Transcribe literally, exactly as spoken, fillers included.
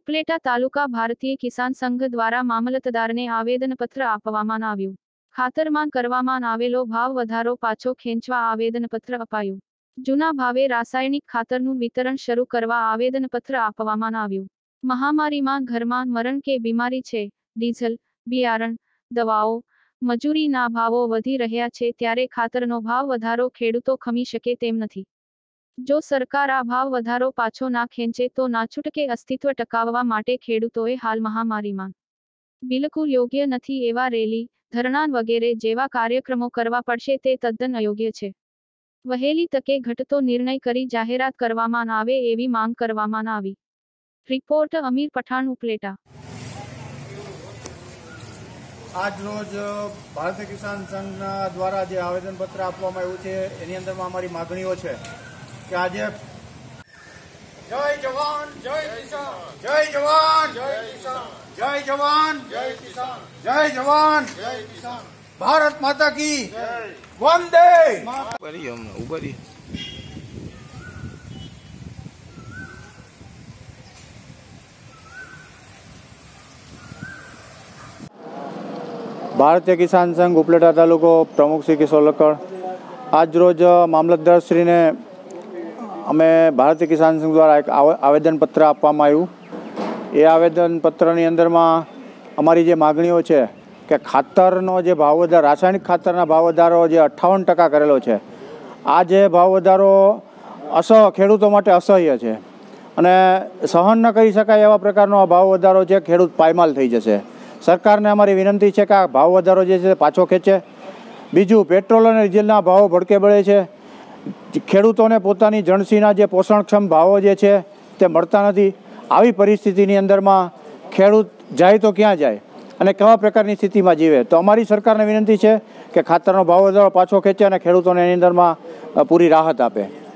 ઉપલેટા તાલુકા ભારતીય કિસાન સંઘ દ્વારા મામલતદારને આવેદનપત્ર આપવામાં આવ્યું. ખાતરમાન કરવામાં આવેલો ભાવ વધારો પાછો ખેંચવા આવેદનપત્ર અપાયું. જૂના ભાવે રાસાયણિક ખાતરનું વિતરણ શરૂ કરવા આવેદનપત્ર આપવામાં આવ્યું. મહામારીમાં ઘરમાં મરણ કે બીમારી છે, ડીઝલ, બિયારણ, દવાઓ, મજૂરીના ભાવો વધી રહ્યા છે ત્યારે ખાતરનો ભાવ વધારો ખેડૂતો ખમી શકે તેમ નથી. જો સરકાર આ ભાવ વધારો પાછો ના ખેંચે તો ના છૂટકે અસ્તિત્વ ટકાવવા માટે ખેડૂતોએ હાલ મહામારીમાં બિલકુલ યોગ્ય નથી એવા રેલી, ધરણા વગેરે જેવા કાર્યક્રમો કરવા પડશે તે તદ્દન અયોગ્ય છે. વહેલી તકે ઘટતો નિર્ણય કરી જાહેરાત કરવામાં આવે એવી માંગ કરવામાં આવી. રિપોર્ટ અમીર પઠાણ, ઉપલેટા. આજ રોજ ભારતીય કિસાન સંઘના દ્વારા જે આવેદનપત્ર આપવામાં આવ્યું છે એની અંદરમાં અમારી માગણીઓ છે કે આજે જય જવાન જય કિસાન, જય જવાન જય કિસાન, જય જવાન જય કિસાન, જય જવાન જય કિસાન, ભારત માતા કી વંદે માતરમ. ઉભરી ભારતીય કિસાન સંઘ ઉપલેટા તાલુકો પ્રમુખ શ્રી કિશોર લકડ આજ રોજ મામલતદારશ્રીને અમે ભારતીય કિસાન સંઘ દ્વારા એક આવેદનપત્ર આપવામાં આવ્યું. એ આવેદનપત્રની અંદરમાં અમારી જે માગણીઓ છે કે ખાતરનો જે ભાવ વધારો, રાસાયણિક ખાતરના ભાવ વધારો જે અઠ્ઠાવન ટકા કરેલો છે, આ જે ભાવ વધારો અસહ ખેડૂતો માટે અસહ્ય છે અને સહન ન કરી શકાય એવા પ્રકારનો આ ભાવ વધારો છે. ખેડૂત પાયમાલ થઈ જશે. સરકારને અમારી વિનંતી છે કે આ ભાવ વધારો જે છે પાછો ખેંચે. બીજું, પેટ્રોલ અને ડીઝલના ભાવો ભડકે બળે છે. ખેડૂતોને પોતાની જણસીના જે પોષણક્ષમ ભાવો જે છે તે મળતા નથી. આવી પરિસ્થિતિની અંદરમાં ખેડૂત જાય તો ક્યાં જાય અને કેવા પ્રકારની સ્થિતિમાં જીવે? તો અમારી સરકારને વિનંતી છે કે ખાતરનો ભાવ વધારો પાછો ખેંચે અને ખેડૂતોને એની અંદરમાં પૂરી રાહત આપે.